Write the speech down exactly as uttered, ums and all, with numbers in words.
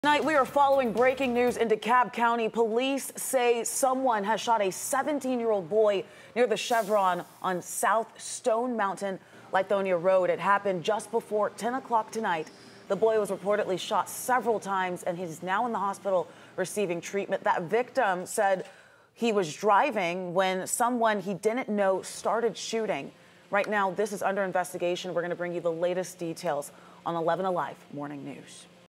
Tonight, we are following breaking news in DeKalb County. Police say someone has shot a seventeen-year-old boy near the Chevron on South Stone Mountain, Lithonia Road. It happened just before ten o'clock tonight. The boy was reportedly shot several times, and he's now in the hospital receiving treatment. That victim said he was driving when someone he didn't know started shooting. Right now, this is under investigation. We're going to bring you the latest details on eleven Alive Morning News.